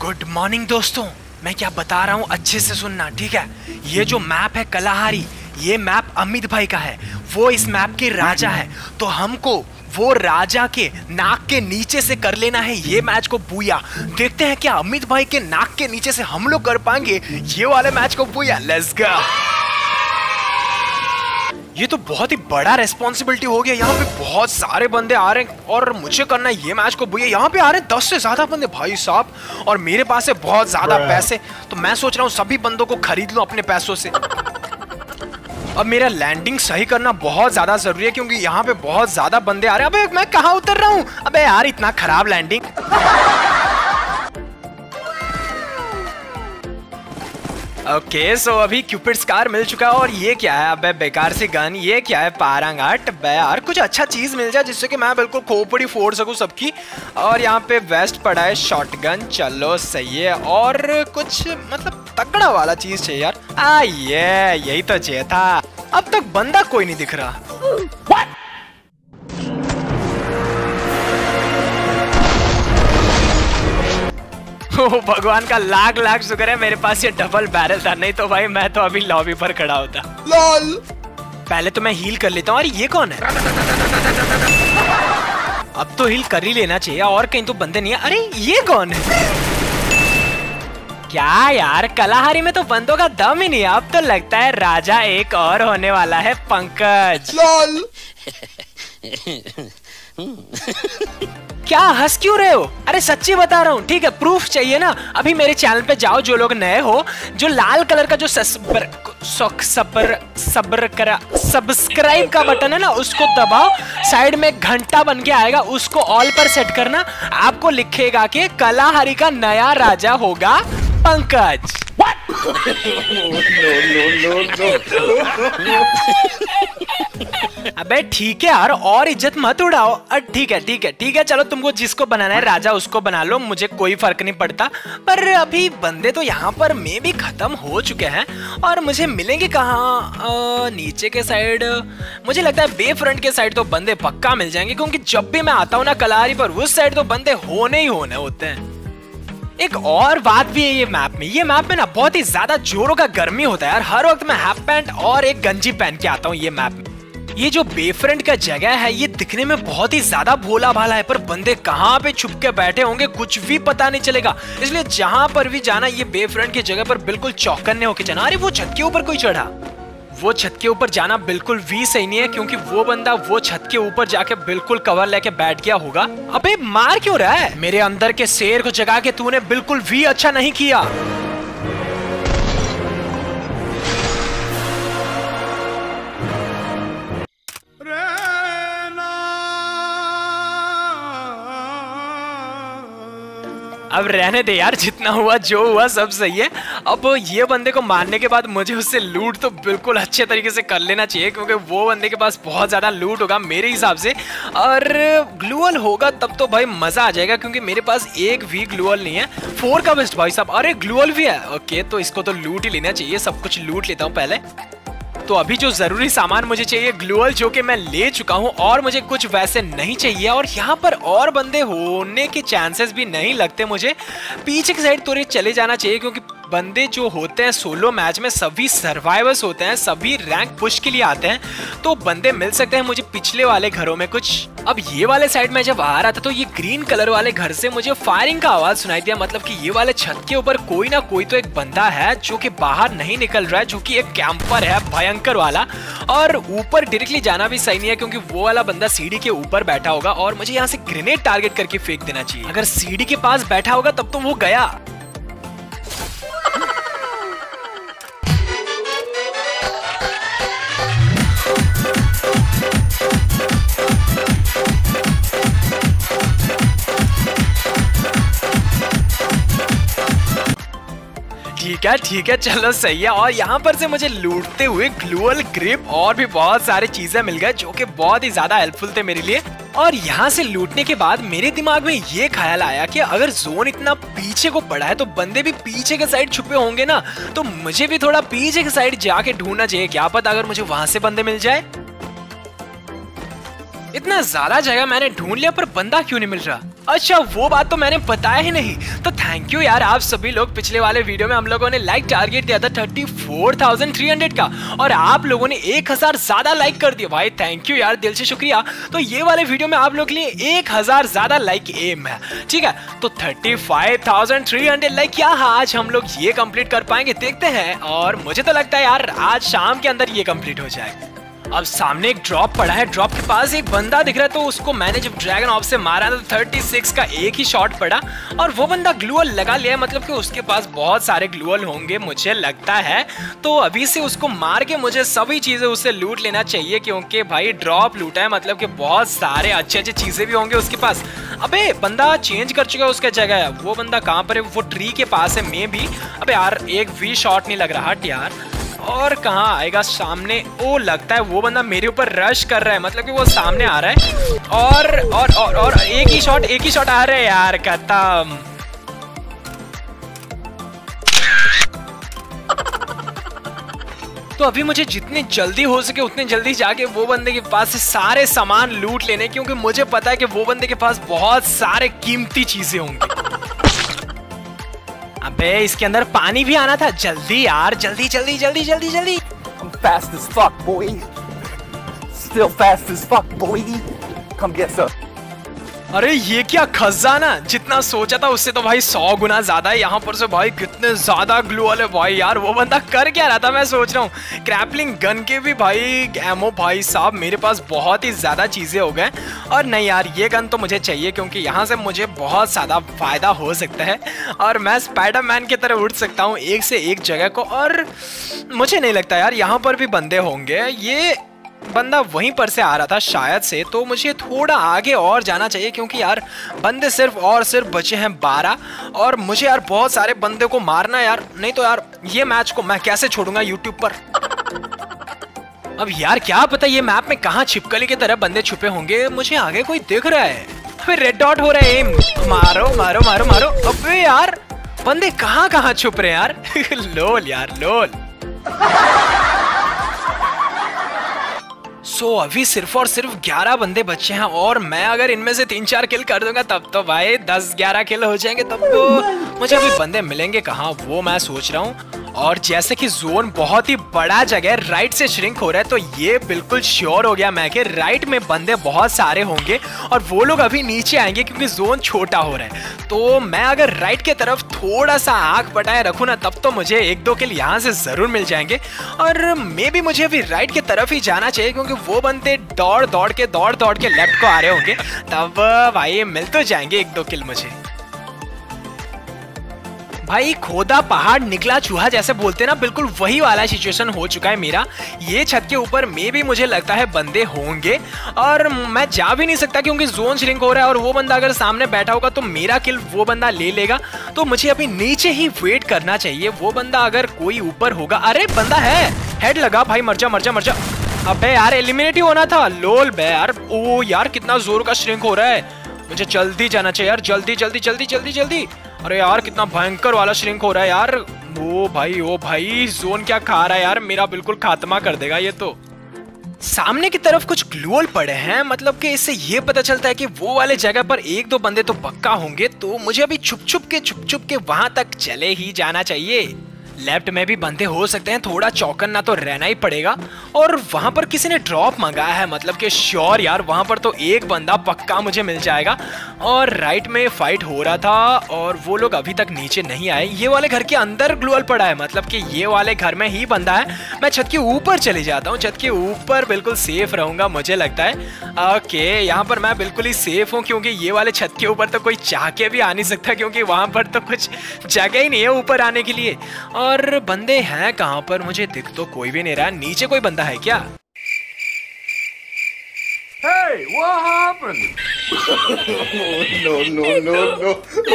Good morning दोस्तों, मैं क्या बता रहा हूँ अच्छे से सुनना, ठीक है। ये जो मैप है कलाहारी, ये मैप अमित भाई का है। वो इस मैप के राजा है, तो हमको वो राजा के नाक के नीचे से कर लेना है ये मैच को बूया। देखते हैं क्या अमित भाई के नाक के नीचे से हम लोग कर पाएंगे ये वाले मैच को बूया। Let's go. ये तो बहुत ही बड़ा रेस्पॉन्सिबिलिटी हो गया। यहाँ पे बहुत सारे बंदे आ रहे हैं और मुझे करना है ये मैच को भैया। यहाँ पे आ रहे हैं 10 से ज्यादा बंदे भाई साहब, और मेरे पास है बहुत ज्यादा पैसे, तो मैं सोच रहा हूँ सभी बंदों को खरीद लूं अपने पैसों से। अब मेरा लैंडिंग सही करना बहुत ज्यादा जरूरी है क्योंकि यहाँ पे बहुत ज्यादा बंदे आ रहे हैं। अबे मैं कहाँ उतर रहा हूँ? अबे यार इतना खराब लैंडिंग। ओके सो अभी क्यूपिड्स कार मिल चुका है। और ये क्या है? अबे बेकार सी गन। ये क्या है? पारंगाट। बे यार कुछ अच्छा चीज मिल जाए जिससे कि मैं बिल्कुल खोपड़ी फोड़ सकूं सबकी। और यहाँ पे वेस्ट पड़ा है, शॉटगन, चलो सही है। और कुछ मतलब तगड़ा वाला चीज चाहिए यार। ये यही तो चाहिए था। अब तक बंदा कोई नहीं दिख रहा। What? ओ भगवान का लाख लाख शुक्र है मेरे पास ये डबल बैरल था, नहीं तो भाई मैं तो अभी लॉबी पर खड़ा होता। लॉल। पहले तो मैं हील कर लेता हूँ। और ये कौन है? अब तो हील कर ही लेना चाहिए, और कहीं तो बंदे नहीं है। अरे ये कौन है? क्या यार, कलाहारी में तो बंदों का दम ही नहीं है। अब तो लगता है राजा एक और होने वाला है, पंकज। लॉल। क्या हंस क्यों रहे हो? अरे सच्ची बता रहा हूँ, ठीक है। प्रूफ चाहिए ना? अभी मेरे चैनल पे जाओ, जो लोग नए हो, जो लाल कलर का जो सब्सक्राइब का बटन है ना, उसको दबाओ। साइड में घंटा बन के आएगा, उसको ऑल पर सेट करना। आपको लिखेगा कि कलाहारी का नया राजा होगा पंकज। अबे ठीक है यार, और इज्जत मत उड़ाओ। ठीक है ठीक है ठीक है, चलो तुमको जिसको बनाना है राजा उसको बना लो, मुझे कोई फर्क नहीं पड़ता। पर अभी बंदे तो यहाँ पर मे भी खत्म हो चुके हैं, और मुझे मिलेंगे कहाँ? नीचे के साइड मुझे लगता है बे फ्रंट के साइड तो बंदे पक्का मिल जाएंगे, क्योंकि जब भी मैं आता हूँ ना कलाहारी पर, उस साइड तो बंदे होने ही होने होते हैं। एक और बात भी है ये मैप में ना बहुत ही ज्यादा जोरों का गर्मी होता है यार। हर वक्त मैं हाफ पैंट और एक गंजी पहन के आता हूँ ये मैप में। ये जो बेफ्रंट का जगह है ये दिखने में बहुत ही ज्यादा भोला भाला है, पर बंदे कहाँ पे छुप के बैठे होंगे कुछ भी पता नहीं चलेगा। इसलिए जहां पर भी जाना ये बेफ्रंट की जगह पर बिल्कुल चौकन्ने होके जाना। अरे वो छत के ऊपर कोई चढ़ा। वो छत के ऊपर जाना बिल्कुल भी सही नहीं है, क्योंकि वो बंदा वो छत के ऊपर जाके बिल्कुल कवर लेके बैठ गया होगा। अबे मार क्यों रहा है? मेरे अंदर के शेर को जगा के तूने बिल्कुल भी अच्छा नहीं किया। अब रहने दे यार, जितना हुआ जो हुआ सब सही है। अब ये बंदे को मारने के बाद मुझे उससे लूट तो बिल्कुल अच्छे तरीके से कर लेना चाहिए, क्योंकि वो बंदे के पास बहुत ज्यादा लूट होगा मेरे हिसाब से। और ग्लूअल होगा तब तो भाई मजा आ जाएगा, क्योंकि मेरे पास एक भी ग्लूअल नहीं है। 4 का बेस्ट भाई साहब। अरे ग्लूअल भी है। ओके तो इसको तो लूट ही लेना चाहिए। सब कुछ लूट लेता हूँ पहले। तो अभी जो जरूरी सामान मुझे चाहिए ग्लूअल, जो कि मैं ले चुका हूं, और मुझे कुछ वैसे नहीं चाहिए। और यहाँ पर और बंदे होने के चांसेस भी नहीं लगते मुझे। पीछे की साइड थोड़े चले जाना चाहिए, क्योंकि बंदे जो होते हैं सोलो मैच में सभी सर्वाइवर्स होते हैं, सभी रैंक पुश के लिए आते हैं, तो बंदे मिल सकते हैं मुझे पिछले वाले घरों में कुछ। अब ये वाले साइड में जब आ रहा था तो ये ग्रीन कलर वाले घर से मुझे फायरिंग का आवाज सुनाई दिया। मतलब कि ये वाले छत के ऊपर कोई ना कोई तो एक बंदा है जो कि बाहर नहीं निकल रहा है, जो कि एक कैंपर है भयंकर वाला। और ऊपर डायरेक्टली जाना भी सही नहीं है, क्योंकि वो वाला बंदा सीढ़ी के ऊपर बैठा होगा और मुझे यहाँ से ग्रेनेड टारगेट करके फेंक देना चाहिए। अगर सीढ़ी के पास बैठा होगा तब तो वो गया। ठीक है चलो सही है। और यहाँ पर से मुझे लूटते हुए ग्लूअल, ग्रिप और भी बहुत सारी चीजें मिल गए, जो कि बहुत ही ज्यादा हेल्पफुल थे मेरे लिए। और यहाँ से लूटने के बाद मेरे दिमाग में ये ख्याल आया कि अगर जोन इतना पीछे को पड़ा है तो बंदे भी पीछे के साइड छुपे होंगे ना, तो मुझे भी थोड़ा पीछे के साइड जाके ढूंढना चाहिए। क्या पता अगर मुझे वहां से बंदे मिल जाए। इतना ज्यादा जगह मैंने ढूंढ लिया पर बंदा क्यों नहीं मिल रहा? अच्छा वो बात तो मैंने बताया ही नहीं। तो थैंक यू यार आप सभी लोग। पिछले वाले वीडियो में हम लोगों ने लाइक टारगेट दिया था 34,300 का और आप लोगों ने 1000 ज्यादा लाइक कर दिया भाई। थैंक यू यार, दिल से शुक्रिया। तो ये वाले वीडियो में आप लोग के लिए 1000 ज्यादा लाइक एम है, ठीक है। तो 35,300 लाइक क्या आज हम लोग ये कंप्लीट कर पाएंगे देखते हैं। और मुझे तो लगता है यार आज शाम के अंदर ये कंप्लीट हो जाएगा। अब सामने एक ड्रॉप पड़ा है, ड्रॉप के पास एक बंदा दिख रहा है। तो उसको मैंने जब ड्रैगन ऑफ से मारा तो 36 का एक ही शॉट पड़ा और वो बंदा ग्लूअल लगा लिया है। मतलब कि उसके पास बहुत सारे ग्लूअल होंगे मुझे लगता है। तो अभी से उसको मार के मुझे सभी चीजें उससे लूट लेना चाहिए क्योंकि भाई ड्रॉप लूटा है, मतलब कि बहुत सारे अच्छे अच्छे चीजें भी होंगे उसके पास। अबे बंदा चेंज कर चुका है उसका जगह। वो बंदा कहाँ पर है? वो ट्री के पास है मे भी। अबे यार एक भी शॉट नहीं लग रहा हट यार। और कहाँ आएगा सामने? ओ लगता है वो बंदा मेरे ऊपर रश कर रहा है, मतलब कि वो सामने आ रहा है। और एक ही शॉट आ रहा है यार, खत्म। तो अभी मुझे जितनी जल्दी हो सके उतनी जल्दी जाके वो बंदे के पास से सारे सामान लूट लेने, क्योंकि मुझे पता है कि वो बंदे के पास बहुत सारे कीमती चीजें होंगी। अबे इसके अंदर पानी भी आना था। जल्दी यार, जल्दी जल्दी जल्दी जल्दी जल्दी। I'm fast as fuck, boy. Still fast as fuck, boy. Come get some. अरे ये क्या खजाना, जितना सोचा था उससे तो भाई 100 गुना ज्यादा है। यहाँ पर से भाई कितने ज्यादा ग्लू वाले भाई। यार वो बंदा कर क्या रहा था मैं सोच रहा हूँ। क्रैपलिंग गन के भी भाई एमो भाई साहब मेरे पास बहुत ही ज्यादा चीजें हो गए। और नहीं यार ये गन तो मुझे चाहिए क्योंकि यहाँ से मुझे बहुत ज्यादा फायदा हो सकता है और मैं स्पाइडरमैन की तरह उड़ सकता हूँ एक से एक जगह को। और मुझे नहीं लगता यार यहाँ पर भी बंदे होंगे। ये बंदा वहीं पर से आ रहा था शायद से, तो मुझे थोड़ा आगे और जाना चाहिए क्योंकि यार बंदे सिर्फ बचे हैं 12 और मुझे यार बहुत सारे बंदे को मारना है यार। नहीं तो यार ये मैच को मैं कैसे छोड़ूंगा यूट्यूब पर। अब यार क्या पता ये मैप में कहाँ छिपकली की तरह बंदे छुपे होंगे। मुझे आगे कोई दिख रहा है, फिर रेड डॉट हो रहा है। एम मारो मारो मारो मारो। अबे यार बंदे कहाँ कहाँ छुप रहे हैं यार। लोल यार लोल। सो अभी सिर्फ और सिर्फ 11 बंदे बचे हैं और मैं अगर इनमें से 3-4 किल कर दूंगा तब तो भाई 10-11 किल हो जाएंगे। तब तो मुझे अभी बंदे मिलेंगे कहाँ वो मैं सोच रहा हूँ। और जैसे कि जोन बहुत ही बड़ा जगह राइट से श्रिंक हो रहा है, तो ये बिल्कुल श्योर हो गया मैं कि राइट में बंदे बहुत सारे होंगे और वो लोग अभी नीचे आएंगे क्योंकि जोन छोटा हो रहा है। तो मैं अगर राइट के तरफ थोड़ा सा आंख बटाए रखूँ ना तब तो मुझे 1-2 किल यहाँ से जरूर मिल जाएंगे। और मे भी मुझे अभी राइट की तरफ ही जाना चाहिए क्योंकि वो बंदे दौड़ दौड़ के लेफ्ट को आ रहे होंगे, तब भाई मिल तो जाएंगे 1-2 किल मुझे। भाई खोदा पहाड़ निकला चूहा जैसे बोलते ना, बिल्कुल वही वाला सिचुएशन हो चुका है मेरा। ये छत के ऊपर में भी मुझे लगता है बंदे होंगे और मैं जा भी नहीं सकता क्योंकि जोन श्रिंक हो रहा है और वो बंदा अगर सामने बैठा होगा तो मेरा किल वो बंदा ले लेगा। तो मुझे अभी नीचे ही वेट करना चाहिए। वो बंदा अगर कोई ऊपर होगा, अरे बंदा है, हेड लगा भाई, मर जा मर जा मर जा। अबे यार एलिमिनेट ही होना था। लोल बे यार। ओ यार कितना जोर का श्रिंक हो रहा है, मुझे जल्दी जाना चाहिए यार, जल्दी जल्दी जल्दी जल्दी जल्दी। अरे यार कितना भयंकर वाला श्रिंक हो रहा है यार। ओ भाई जोन क्या खा रहा है यार, मेरा बिल्कुल खात्मा कर देगा ये तो। सामने की तरफ कुछ ग्लूअल पड़े हैं, मतलब कि इससे ये पता चलता है कि वो वाले जगह पर 1-2 बंदे तो पक्का होंगे। तो मुझे अभी छुप छुप के वहां तक चले ही जाना चाहिए। लेफ्ट में भी बंदे हो सकते हैं, थोड़ा चौकन्ना तो रहना ही पड़ेगा। और वहां पर किसी ने ड्रॉप मंगाया है, मतलब कि श्योर यार वहां पर तो एक बंदा पक्का मुझे मिल जाएगा। और राइट में फाइट हो रहा था और वो लोग अभी तक नीचे नहीं आए। ये वाले घर के अंदर ग्लूअल पड़ा है, मतलब कि ये वाले घर में ही बंदा है। मैं छत के ऊपर चले जाता हूँ, छत के ऊपर बिल्कुल सेफ रहूंगा मुझे लगता है। ओके यहाँ पर मैं बिल्कुल ही सेफ हूँ क्योंकि ये वाले छत के ऊपर तो कोई चाह के भी आ नहीं सकता क्योंकि वहां पर तो कुछ जगह ही नहीं है ऊपर आने के लिए। और बंदे हैं कहां पर, मुझे दिख तो कोई भी नहीं रहा। नीचे कोई बंदा है क्या? Hey, what happened? No.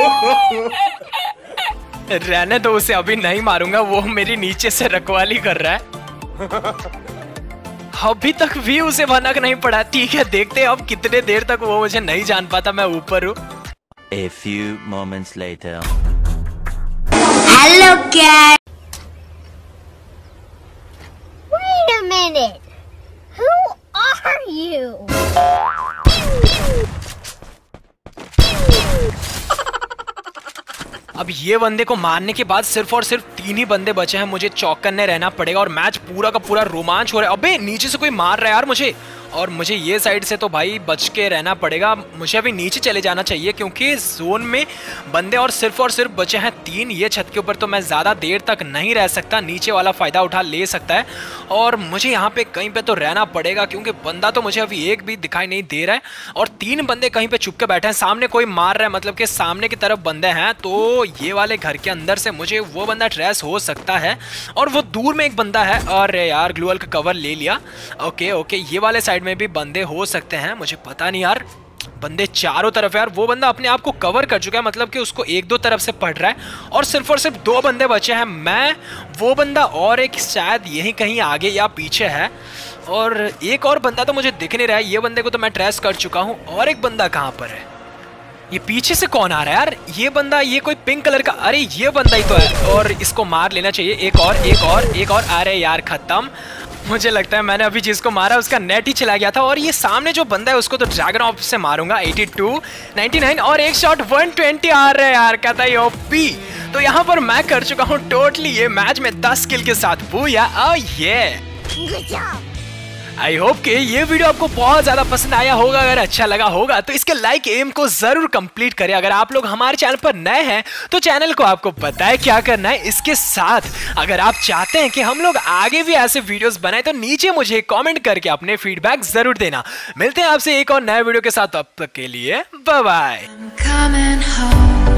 रहने दो उसे, अभी नहीं मारूंगा, वो मेरी नीचे से रखवाली कर रहा है। अभी तक भी उसे भनक नहीं पड़ा। ठीक है देखते हैं अब कितने देर तक वो मुझे नहीं जान पाता मैं ऊपर हूँ। A few moments later. Hello, cat. Wait a minute. Who are you? अब ये बंदे को मारने के बाद सिर्फ और सिर्फ 3 ही बंदे बचे हैं, मुझे चौकन्ने रहना पड़ेगा और मैच पूरा का पूरा रोमांच हो रहा है। अबे नीचे से कोई मार रहा है यार मुझे, और मुझे ये साइड से तो भाई बच के रहना पड़ेगा। मुझे अभी नीचे चले जाना चाहिए क्योंकि जोन में बंदे और सिर्फ बचे हैं 3। ये छत के ऊपर तो मैं ज़्यादा देर तक नहीं रह सकता, नीचे वाला फ़ायदा उठा ले सकता है और मुझे यहाँ पे कहीं पे तो रहना पड़ेगा क्योंकि बंदा तो मुझे अभी एक भी दिखाई नहीं दे रहा है और 3 बंदे कहीं पे छुप के बैठे हैं। सामने कोई मार रहा है, मतलब कि सामने की तरफ बंदे हैं, तो ये वाले घर के अंदर से मुझे वो बंदा ट्रेस हो सकता है और वो दूर में एक बंदा है। अरे यार ग्लूअल का कवर ले लिया। ओके ओके, ये वाले साइड में भी बंदे हो सकते हैं, मुझे पता नहीं यार। बंदे चारों तरफ यार, वो बंदा अपने आप को कवर कर चुका है, मतलब कि उसको 1-2 तरफ से पड़ रहा है और सिर्फ 2 बंदे बचे हैं। मैं, वो बंदा और एक शायद यहीं कहीं आगे या पीछे है और एक और बंदा तो मुझे दिख नहीं रहा है। ये बंदे को तो मैं ट्रेस कर चुका हूं और एक बंदा कहां पर है? ये पीछे से कौन आ रहा है यार? ये बंदा, ये कोई पिंक कलर का, अरे ये बंदा ही तो है और इसको मार लेना चाहिए। एक और। अरे यार खत्म। मुझे लगता है मैंने अभी जिसको मारा उसका नेट ही चला गया था और ये सामने जो बंदा है उसको तो ड्रैगन ऑफ से मारूंगा। 82, 99 और एक शॉट 120 आ रहा है यार, कहता है ओपी। तो यहाँ पर मैं कर चुका हूँ टोटली ये मैच में 10 किल के साथ। बूया, ओह ये। आई होप कि ये वीडियो आपको बहुत ज़्यादा पसंद आया होगा। अगर अच्छा लगा होगा तो इसके लाइक एम को ज़रूर कंप्लीट करें। अगर आप लोग हमारे चैनल पर नए हैं तो चैनल को आपको पता है क्या करना है। इसके साथ अगर आप चाहते हैं कि हम लोग आगे भी ऐसे वीडियोस बनाएं तो नीचे मुझे कमेंट करके अपने फीडबैक ज़रूर देना। मिलते हैं आपसे एक और नए वीडियो के साथ, तब तक के लिए बाय बाय।